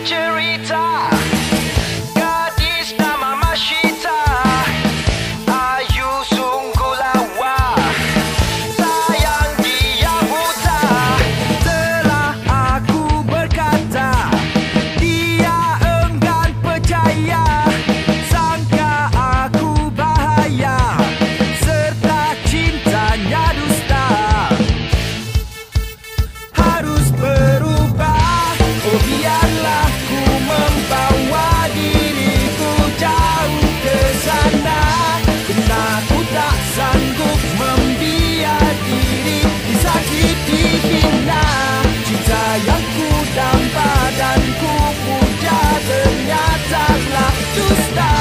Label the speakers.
Speaker 1: cerita gadis nama Masyita, ayu sungguh lawa, sayang dia buta. Telah aku berkata, dia enggan percaya, sangka aku bahaya, serta cintanya dusta. Harus berubah, oh biarlah ku membawa diriku jauh ke sana, karena ku tak sanggup membiar diri disakiti hina. Cinta yang ku damba dan ku puja ternyata telah dusta.